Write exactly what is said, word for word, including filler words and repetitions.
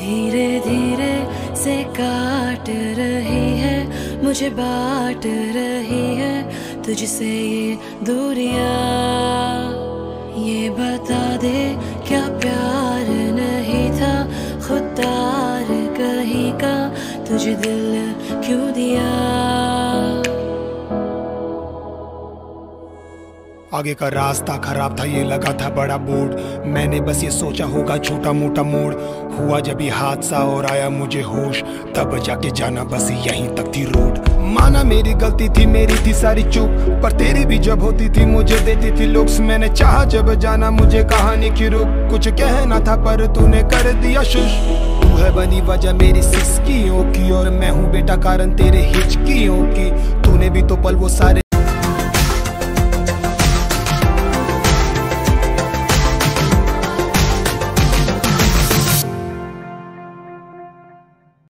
धीरे धीरे से काट रही है, मुझे बांट रही है तुझसे ये दूरियां। ये बता दे क्या प्यार नहीं था खुदार कहीं का, तुझे दिल क्यों दिया। आगे का रास्ता खराब था, ये लगा था बड़ा बोर्ड। मैंने बस ये सोचा होगा छोटा मोटा मोड़। हुआ जब ये हादसा और आया मुझे होश, तब जाके जाना बस यहीं तक थी रोड। माना मेरी गलती थी, मेरी थी सारी चूक, पर तेरी भी जब होती थी मुझे देती थी लुक्स। मैंने चाहा जब जाना मुझे कहानी की रुक, कुछ कहना था पर तूने कर दिया शुश। तू है बनी वजह मेरी सिसकियों की, और मैं हूँ बेटा कारण तेरे हिचकियों की। तूने भी तो पल वो सारे